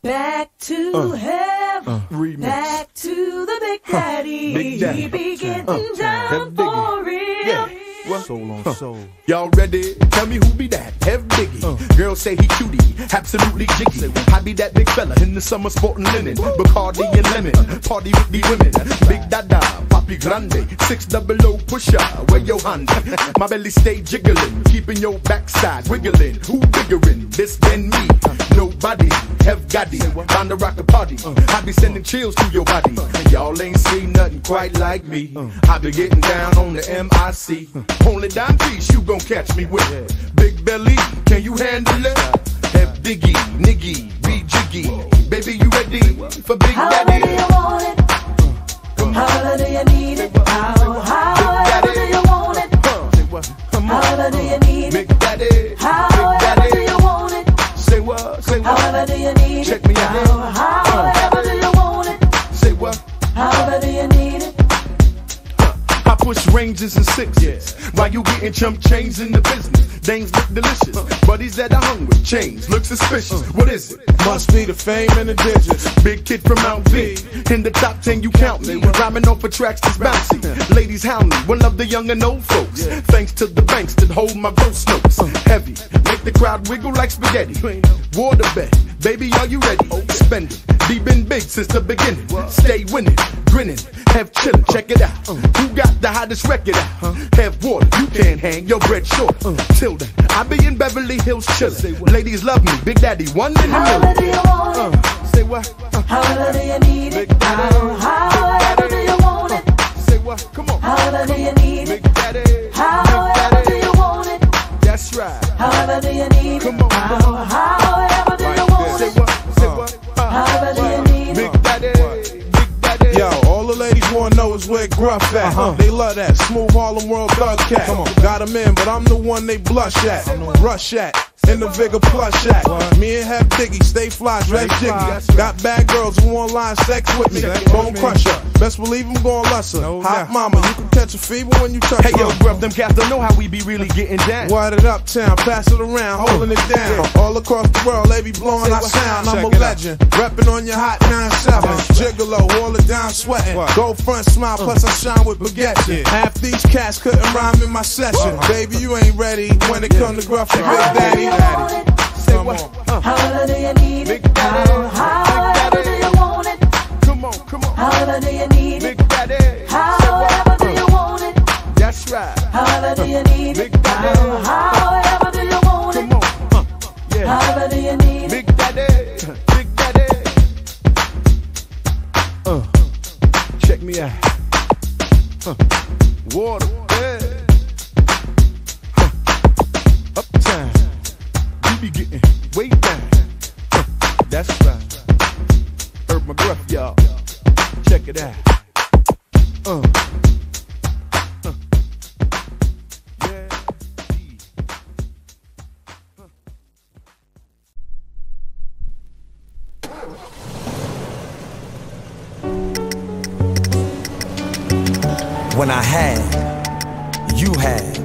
Back to hell, back to the Big Daddy. Big Daddy. He be getting down for real. Yeah. Soul on soul. Y'all ready? Tell me who be that? Hev Biggie. Girls say he cutie, absolutely jiggy. I be that big fella in the summer sporting linen, Bacardi and lemon. Party with the women. Big Dada, Papi Grande, 600 pusher. Where your hand? My belly stay jiggling, keeping your backside wiggling. Who biggerin'? This than me? Nobody. Hev Gotti, time to rock a party. I be sending chills to your body. Y'all ain't seen nothing quite like me. I be getting down on the MIC. Only dime piece you gon' catch me with. Big belly, can you handle it? Hev Diggy, Niggy, be jiggy. Baby, you ready for Big Daddy? How do you want it? How do you need it? How do you want it? How do you need it? Big Daddy, However do you want it? Say what? Say what? However do you need it? Check me out. However do you want it? Say what? However do you need it? I push ranges and sixes while you getting chump change in the business. Dames look delicious, buddies that are hungry. Chains look suspicious. What is it? Must be the fame and the digits. Big kid from Mount V. In the top 10 you count me. Rhyming off for tracks that's bouncy. Ladies hound me. One love the young and old folks. Thanks to the banks that hold my ghost notes. Heavy. Make the crowd wiggle like spaghetti. Water bed. Baby, are you ready? Spend it. Deep been big since the beginning. Stay winning. Grinning. Have chillin'. Check it out. Who got the hottest record out? Have water. You can't hang your bread short. Till then, I be in Beverly Hills chillin'. Ladies love me. Big Daddy, 1 in a million. However do you want it? Say what? However do you need it? However do you want it? Say what? Come on. However do you need it? Big Daddy. However do you want it? That's right. However do you need it? Come on. However do you want Say it? what? Say what? However do you need it? Big Daddy. Big Daddy. Yo, all the ladies wanna know is where Gruff at. They love that smooth Harlem World thug cat. Got him in, but I'm the one they blush at, rush at. In the bigger plush act. Me and Hev Diggy, stay fly, dress jiggy. Got bad girls who want line sex with me. Bone crusher, best believe I'm gon' lust her. Hot mama, you can catch a fever when you touch her. Hey yo, Gruff, them cats don't know how we be really getting down. Wide it uptown, pass it around, holding it down. All across the world, they be blowing our sound. I'm a legend, reppin' on your hot 9-7. Gigolo, all the down sweating. Go front smile, plus I shine with baguettes. Half these cats couldn't rhyme in my session. Baby, you ain't ready when it come to Gruff and Big Daddy. Say what? However do you need it? However do you want it? Come on, come on. However do you need it? Big Daddy. However do you want it? That's right. However do you need it? Big Daddy. However do you want it? Come on. Yeah. However do you need it? Big Daddy. Big Daddy. Check me out. Water. Yeah. Uptown. Be getting way down. That's right. Heard my Gruff, y'all. Check it out. Yeah. When I had, you had.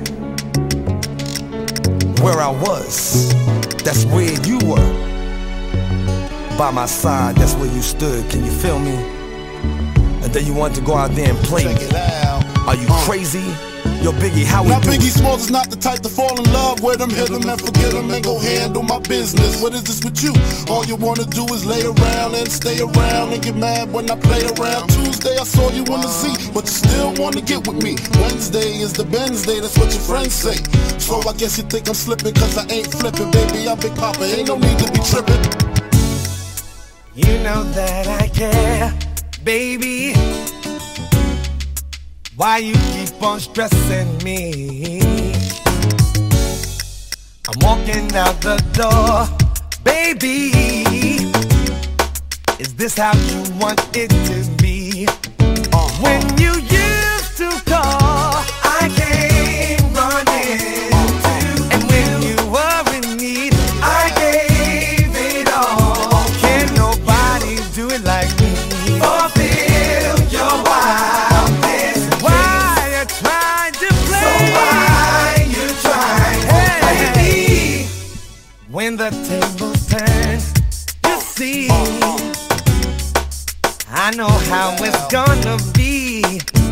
Where I was, that's where you were. By my side, that's where you stood, can you feel me? And then you wanted to go out there and play me. Are you crazy? Yo, Biggie, how we now do? Biggie Smalls is not the type to fall in love with him, hit him and forget him and go handle my business. What is this with you? All you wanna do is lay around and stay around and get mad when I play around. Tuesday I saw you on the Z, but you still wanna get with me. Wednesday is the Benz day, that's what your friends say. So I guess you think I'm slipping cause I ain't flipping. Baby, I'm Big Papa, ain't no need to be tripping. You know that I care, baby. Why you keep on stressing me? I'm walking out the door, baby. Is this how you want it to be? When you used to call, I came running. And when you were in need, I gave it all. Can nobody do it like me? Fulfill your wildness. Why you trying to play? So why you trying to play me? When the tables turn, you see I know how it's gonna be.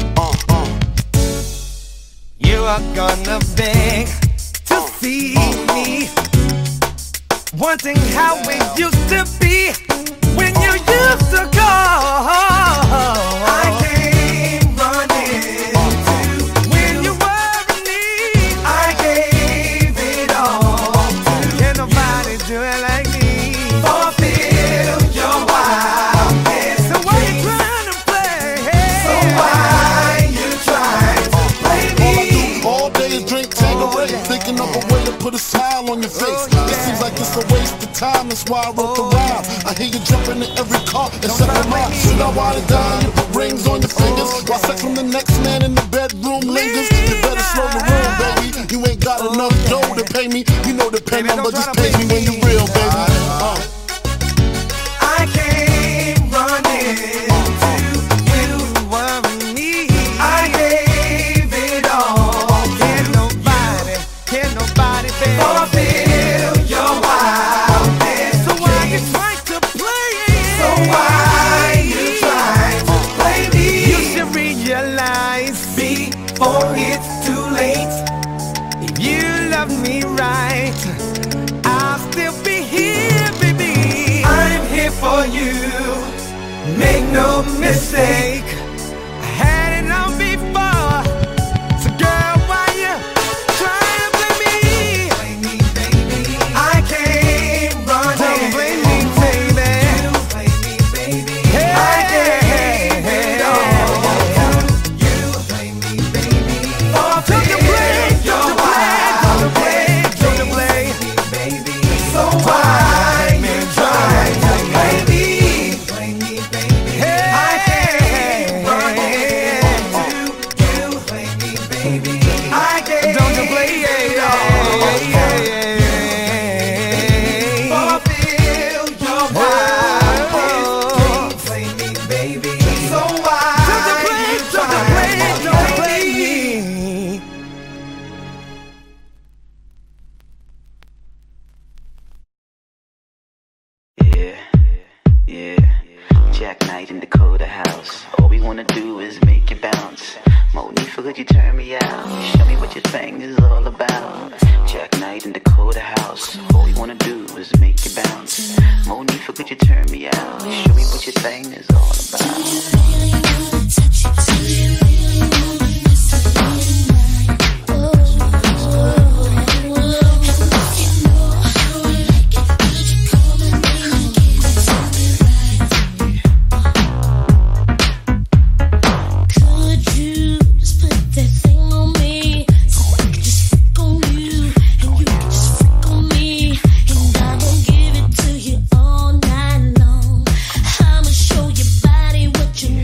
You are gonna beg to see me, wanting how it used to be when you used to call. I came running to when you were in need. I gave it all. Can nobody do it like me? Fulfill your wildness. So why you trying to play? So why you trying to play me? All day is drink Tanqueray, thinking of a way to put a smile on your face. It seems like it's a waste of time, that's why I wrote the rhyme. I hear you jumping in every car except for mine. Should I wind it down? You put rings on your fingers while sex from the next man in the bedroom lingers. You better slow the room, baby. You ain't got enough dough to pay me. You know the pay number, just pay me when you're real, baby. I came running to you were in need. I gave it all. Can nobody fulfill your wildness? So why you trying to play it? So why you trying to play me? You should realize before it's too late. If you love me right, I'll still be here, baby. I'm here for you, make no mistake. I had it on before, so girl, why you trying to play me? Play me, baby. I came running. Don't play me, baby. You play me, baby. Hey, I gave it all. You play me, baby. Don't you play, don't you play, baby. So why you trying to play me? Play me, baby. Hey, I came running to you. Play me, baby. I gave don't you play it all. Fulfill your wildness. Play me, baby. So why you trying to play me? Yeah, yeah. Jack Knight in Dakota house. All we wanna do is make it bounce. Latifah, could you turn me out? Show me what your thing is all about. Jack Knight in Dakota house. All we wanna do is make it bounce. Latifah, could you turn me out? Show me what your thing is all about. You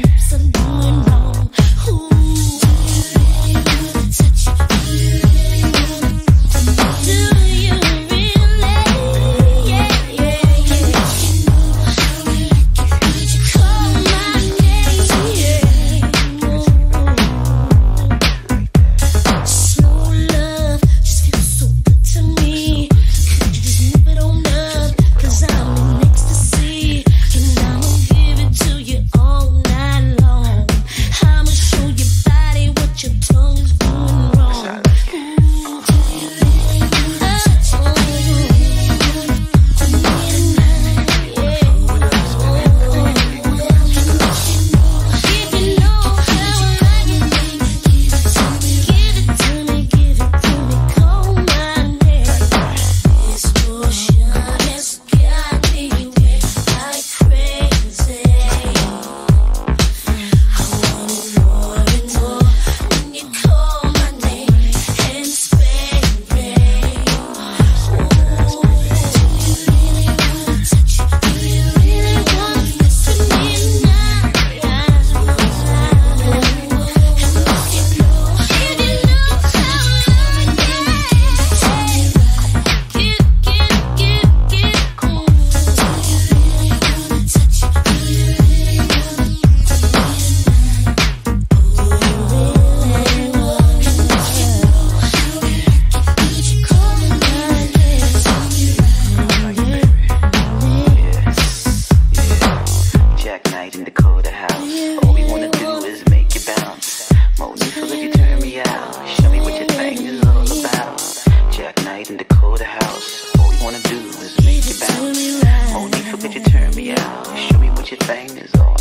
thing is all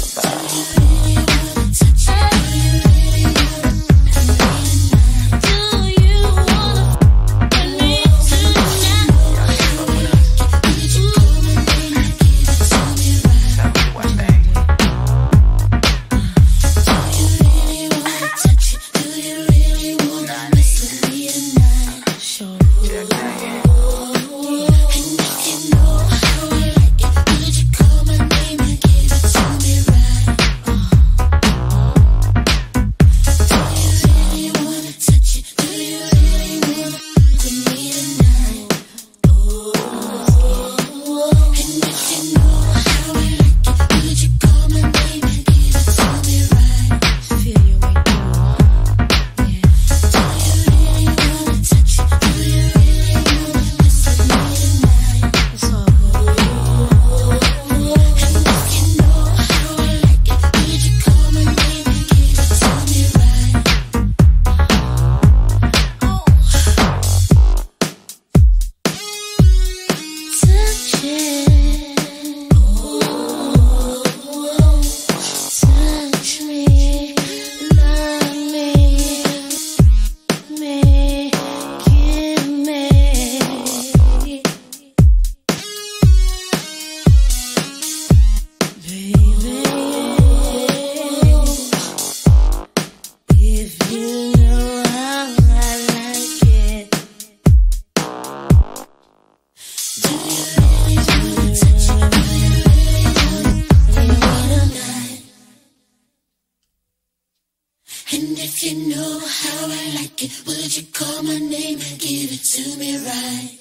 And if you know how I like it, would you call my name and give it to me right?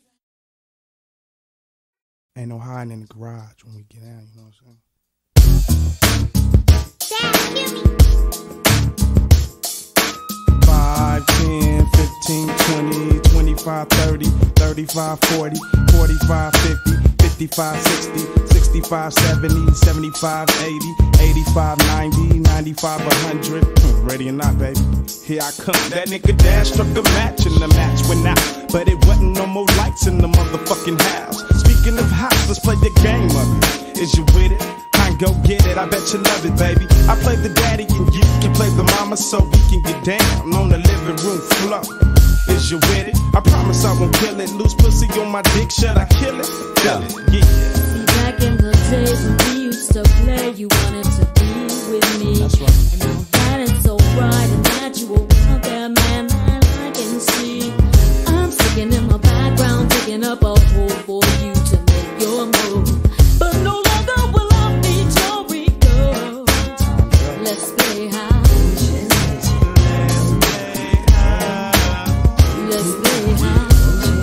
Ain't no hiding in the garage when we get out, you know what I'm saying? Dad, 5, 10, 15, 20, 25, 30, 35, 40, 45, 50, 55, 60, 65, 70, 75, 80, 85, 90, 95, 100. Ready or not, baby? Here I come. That nigga Dad struck a match and the match went out. But it wasn't no more lights in the motherfucking house. Speaking of house, let's play the game of it. Is you with it? Go get it, I bet you love it, baby. I play the daddy and you can play the mama so we can get down on the living room floor. Is you with it? I promise I won't kill it. Loose pussy on my dick, should I kill it? Kill it, yeah. See, back in the days when we used to play, you wanted to be with me. That's right. And now that it's so bright and that you were out there, man, that I can see. I'm sticking in my background, taking up a hole for you to make your move. But no longer will I be Jory girl. Let's play high. Let's play high.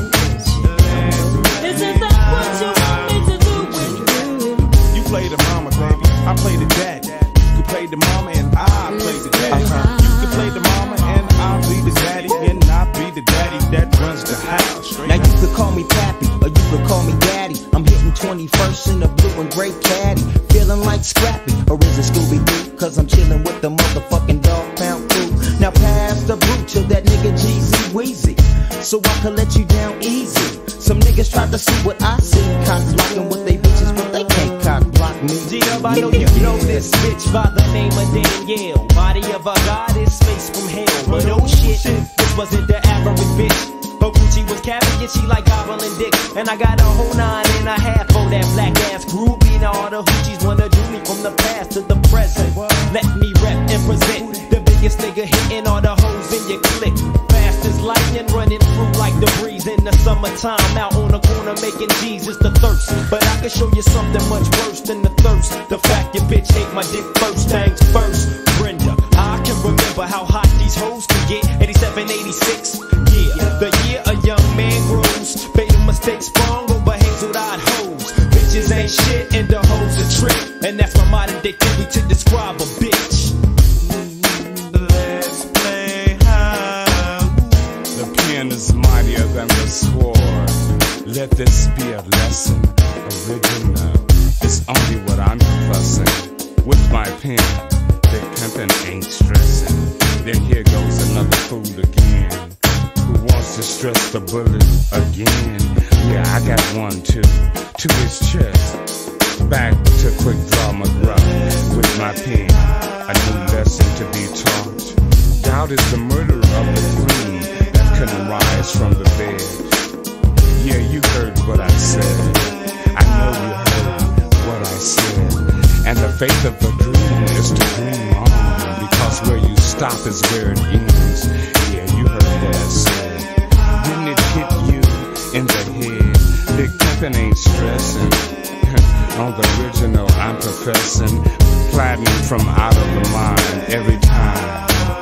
Isn't that what you want me to do with you? You play the mama, baby. I play the daddy. You can play the mama and I play the daddy. You can play the mama and I'll be the daddy. And I'll be the daddy that runs the house. Now you could call me Pappy or you could call me Daddy. I'm hitting 21st in the blue and gray caddy. Feeling like Scrappy or is it Scooby-Doo? Cause I'm chilling with the motherfucking dog pound crew. Now pass the boot to that nigga Jeezy Weezy, so I can let you down easy. Some niggas try to see what I see. Cock blocking with they bitches, but they can't cock block me. G-Dub, I know you know this bitch by the name of Danielle. Body of a goddess, face from hell. But oh shit, this wasn't the average bitch. Her Gucci was carrying, she like gobbling dick. And I got a whole 9.5 for that black ass groupie. Now all the hoochies wanna do me from the past to the present. Let me rep and present the biggest nigga hitting all the hoes in your clique. Fast as lightning, running through like the breeze in the summertime. Out on the corner making G's is the thirst. But I can show you something much worse than the thirst. The fact your bitch ate my dick first things first. Brenda, I can remember how hot these hoes could get. 87, 86, yeah, the year a young man grows. Fatal mistakes sprung over hazeled-eyed hoes. Bitches ain't shit and the hoes a trick. And that's my modern day theory to describe a bitch. Let's play high. The pen is mightier than the sword. Let this be a lesson. Original. It's only what I'm professing. With my pen, the pimpin' ain't stressing. Then here goes another fool again, who wants to stress the bullet again. Yeah, I got one too, to his chest. Back to quick draw McGraw with my pen. A new lesson to be taught. Doubt is the murderer of the dream that couldn't rise from the bed. Yeah, you heard what I said. I know you heard what I said. And the faith of the dream is to dream on, because where you stop is where it ends. Yeah, you heard what I said. Didn't it hit you in the head? Big pimpin' ain't stressing. On the original, I'm professing platinum from out of the mind every time.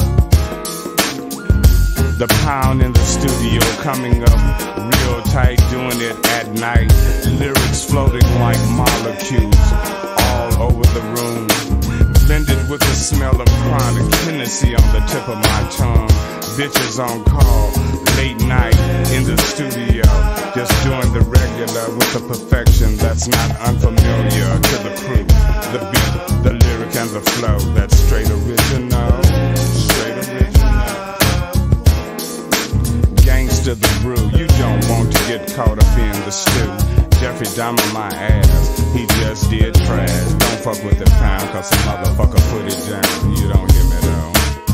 The pound in the studio coming up real tight, doing it at night. Lyrics floating like molecules all over the room. Blended with the smell of chronic Hennessy on the tip of my tongue. Bitches on call, late night in the studio. Just doing the regular with a perfection that's not unfamiliar to the crew. The beat, the lyric, and the flow, that's straight original. Straight original. Gangsta the brew, you don't want to get caught up in the stew. Jeffrey Dahmer my ass, he just did trash. Don't fuck with the pound, cause some motherfucker put it down. You don't hear me though.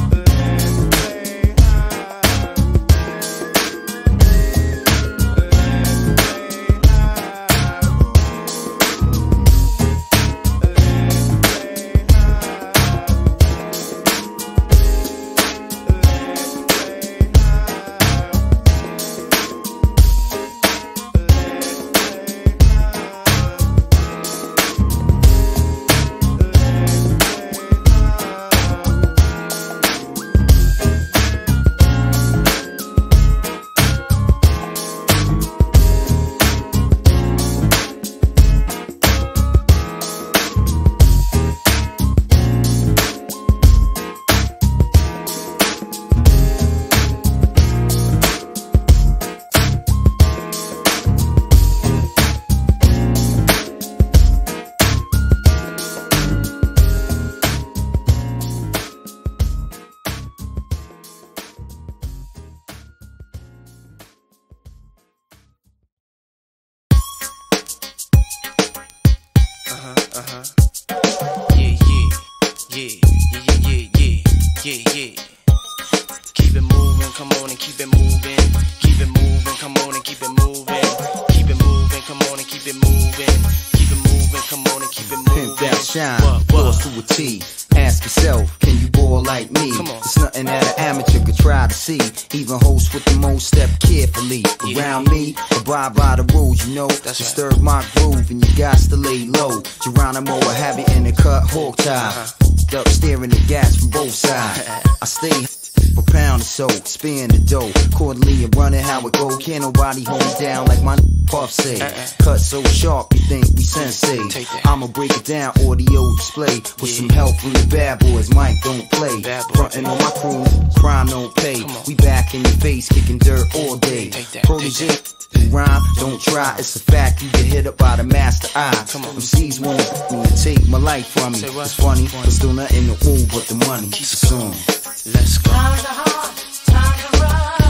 Disturb my groove and you got to lay low. Geronimo a habit in the cut hawk tie. Up staring at gas from both sides. I stay for pound or so, spin the dough. Quarterly and running how it go. Can't nobody hold me down like my Puff say. Cut so sharp you think we sensei. I'ma break it down, audio display. With some help from the bad boys, Mike don't play. Frontin' on my crew, crime don't pay. We back in your face, kicking dirt all day. Protege, rhyme, don't try, it's a fact. You get hit up by the master eye. MCs wanna me and take my life from me. It's funny, but still nothing to move but the money. Soon. Let's go. Times are hard, times are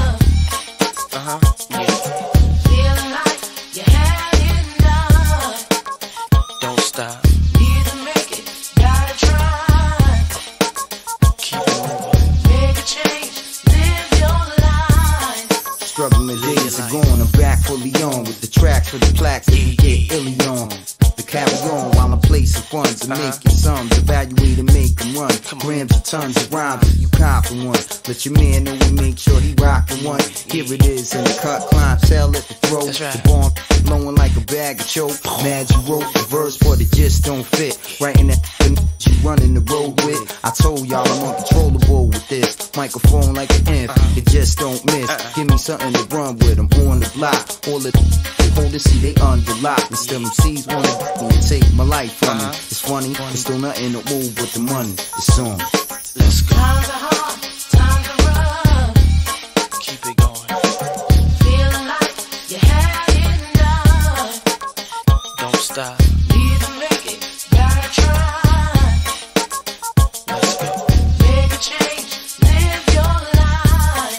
rough. Feeling like you had enough. Don't stop. Need to make it, gotta try. Keep it moving. Make a change, live your life. Struggling days are gone, I'm back fully on with the tracks for the plaques that we get illy on. To carry on while I'm placing funds and making sums, evaluate and make them run. Grams and tons of rhymes if you copy one. Let your man know and make sure he rockin' one. Here it is in the cut, clientele at the throat. The bomb blowing like a bag of choke. Mad you wrote the verse but it just don't fit. Writing that you running the road with. I told y'all I'm uncontrollable with this. Microphone like an imp, it just don't miss. Give me something to run with, I'm on the block. All the hold it, see they under lock. And still MCs wanna take my life from me. It's funny, there's still nothing to move but the money. It's on. Let's go. Times are hard, times are rough. Keep it going. Feeling like you had enough. Don't stop. Need to make it, gotta try. Let's go. Make a change, live your life.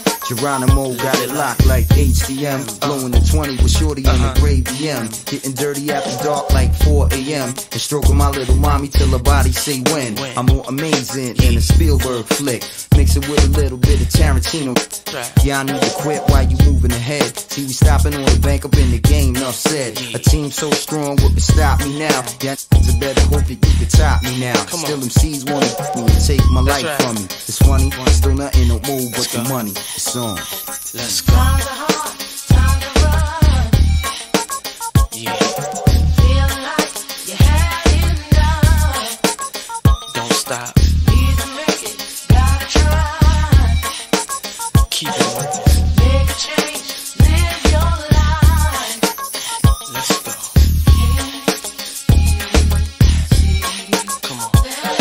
grinding mode, got it locked like HDM. Blowing the 20 with shorty in the gray BM. Getting dirty after dark like 4 a.m. And stroking my little mommy till her body say when. I'm more amazing than a Spielberg flick. Mix it with a little bit of Tarantino. Yeah, I need to quit while you moving ahead. See, we stopping on the bank up in the game, enough said. A team so strong, what can stop me now? Yeah, it's better hope that you can top me now. Still them C's wanna me and take my life from me. It's funny, still nothing no more but the money. It's on. Let's go. Time to run. Yeah. Feeling like you had enough. Don't stop. Need to make it, gotta try. Keep it moving. Make a change, live your life. Let's go. Come on.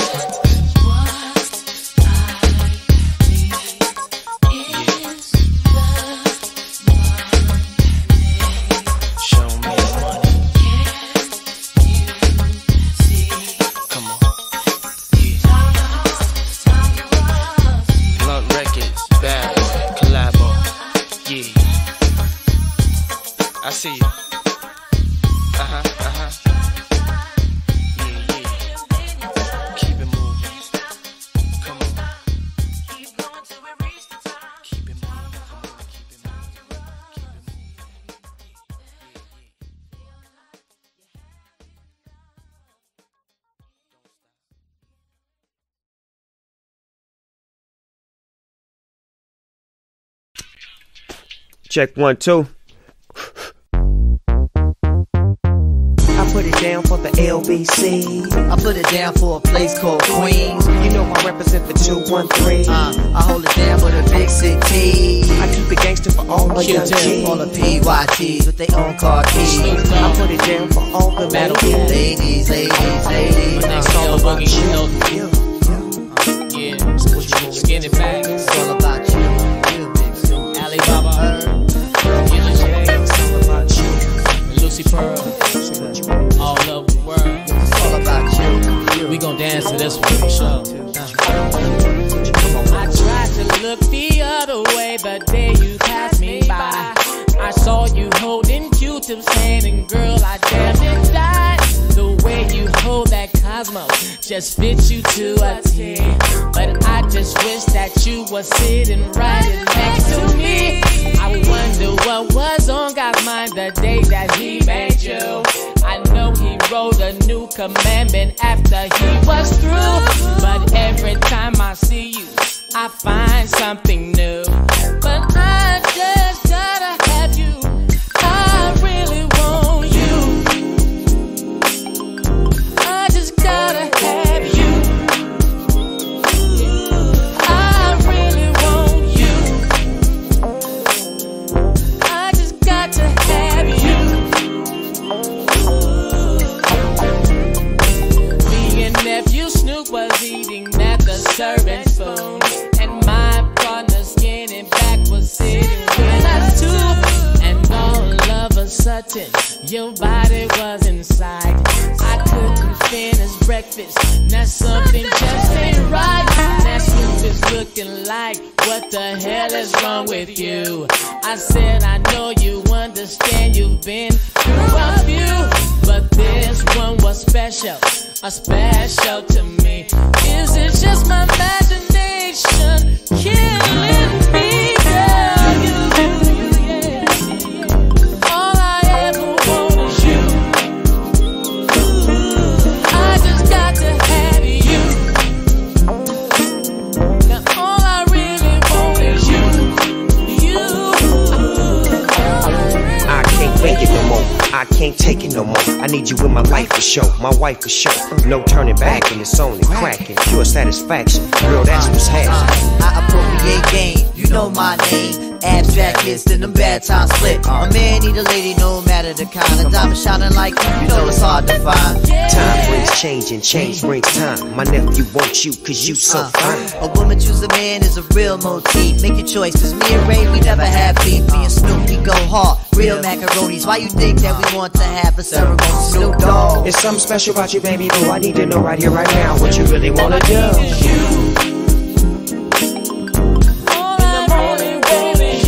Show me the money. Come on. Yeah. Blunt Records, Bad Boy, Collabo. Yeah. I see you. Yeah, yeah. Keep it moving. Come on. Keep going till we reach the top. Keep it moving. Come on. Keep it moving. Keep it moving. Check 1, 2. I put it down for the LBC. I put it down for a place called Queens. You know I represent the 213. I hold it down for the big city. I keep it gangster for all my young G's. All the PYTs with their own car keys. I put it down for all the ladies. When they saw the boogie, you know. Yeah, skin it back. It's all about you. Alibaba, Yellow Jay, and Lucy Pearl, all over the world. It's all about you. We gon' dance to this one for sure. I tried to look the other way, but there you passed me by. I saw you holding Q-Tip's hand, and girl, I damn near died. The way you hold that Cosmo just fits you to a T. But I just wish that you were sitting right next to me. I wonder what was on God's mind the day that He made you. I know He wrote a new commandment after He was through. But every time I see you, I find something new. But I just gotta have you. I really want you. I just gotta have you. I really want you. I just got to have you. Me and nephew Snoop was eating at the serving spoon, and my partner Skinny Back was sitting with us too. And all of a sudden, your body was inside. I couldn't finish breakfast. Now something just ain't right. Now Snoop is looking like, what the hell is wrong with you? I said, I know you understand, you've been through a few, but this one was special, special to me. Is it just my imagination killing me, girl? All I ever want is you. I just got to have you. Now all I really want is you. I can't make it no more. I can't take it no more. I need you in my life for sure. My wife for sure. No turning back, and it's only cracking. Pure satisfaction. Girl, that's what's happening. I appropriate game. You know my name. Abstract list and them bad times split. A man need a lady no matter the kind. A diamond shining like you know it's hard to find. Time brings change and change brings time. My nephew wants you cause you so fine. A woman choose a man is a real motif. Make your choice, cause me and Ray, we never have beef. Me and Snoop, we go hard. Real macaronis. Why you think that we want to have a ceremony? Snoop Dogg. There's something special about you, baby boo. I need to know right here, right now what you really wanna do. All I really want is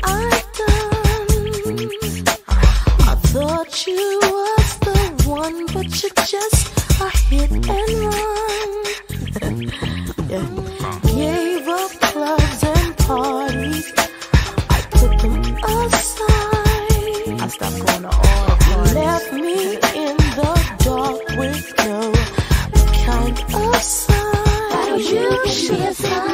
I've done. I thought you was the one, but you're just a hit and run. Yeah. Gave up clubs and parties, I put them aside. I stopped going to all the parties. Left me in the dark with no kind of sign. You should have signed.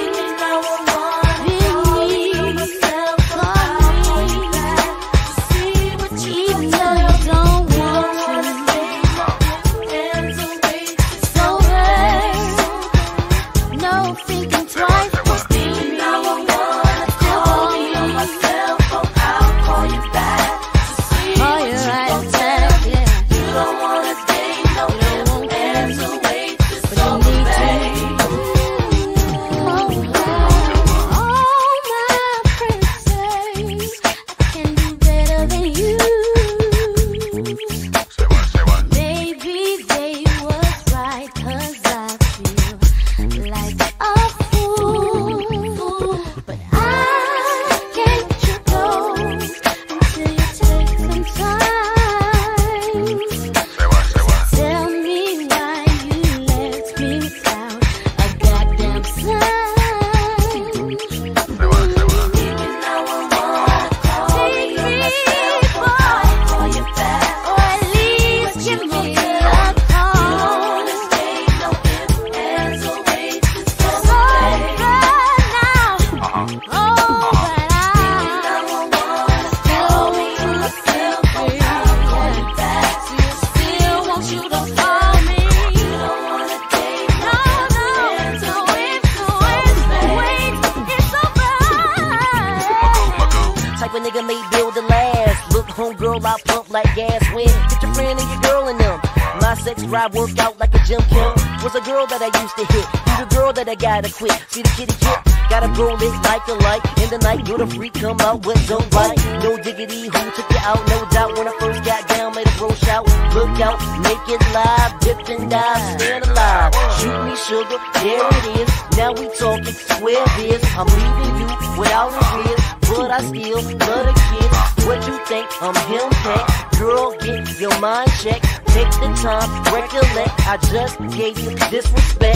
Work out like a gym kid. Was a girl that I used to hit. You the girl that I gotta quit. See the kitty kid, gotta roll it like a light. In the night, you're the freak, come out with no bite. No diggity, who took you out? No doubt. When I first got down, made a bro shout. Look out, make it live, dip and dive, stand alive. Shoot me sugar, there it is. Now we talking square biz. I'm leaving you without a riz, but I still love the kids. What you think? I'm him tech. Girl, get your mind checked. Take the time, recollect, I just gave you disrespect.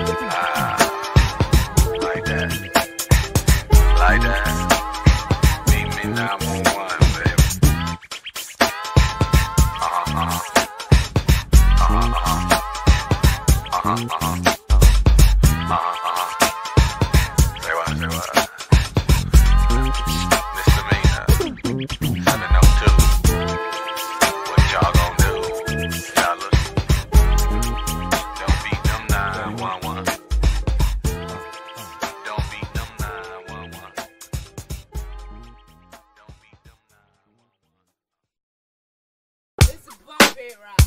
Like that. Like that. Meet me 911, baby. Say what, say what. Misdemeanor. 702. What y'all gonna do? Don't beat them 911. Don't beat them 911. It's a bumpy ride.